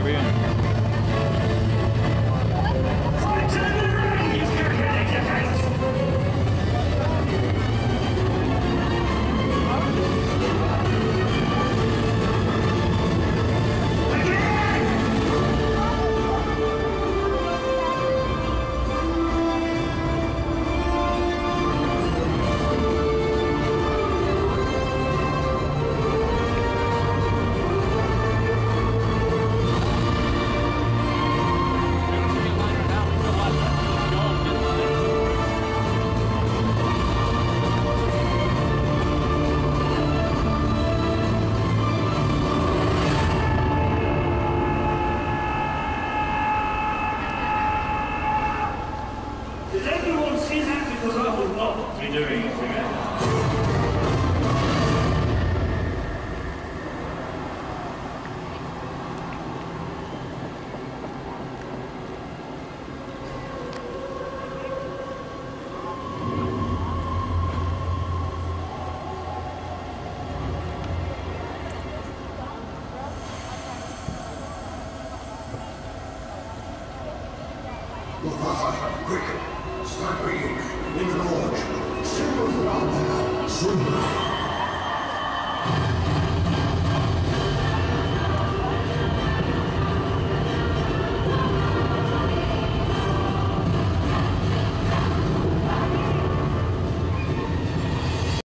qué bien. Does everyone see that? Because I will not be doing it again. Look, Arthur, quick! Start reading! In the launch! Symbols are out there! Sooner!